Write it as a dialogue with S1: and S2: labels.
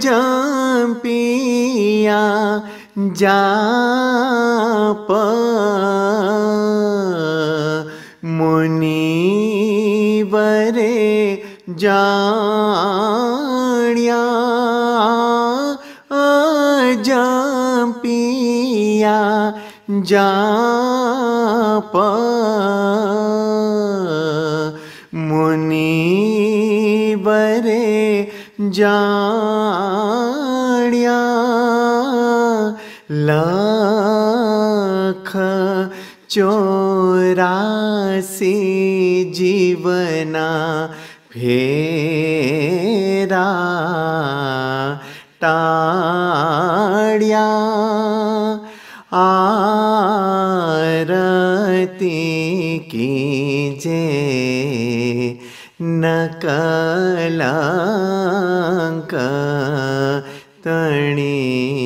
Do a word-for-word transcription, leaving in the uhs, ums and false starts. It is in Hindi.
S1: जपिया जाप मुनिवरे जाण्या जपिया जाप मुनिवरे जाण्या लाख चौरासी जीवना फेरा टाळ्या आरती कीजे नकलंक तणी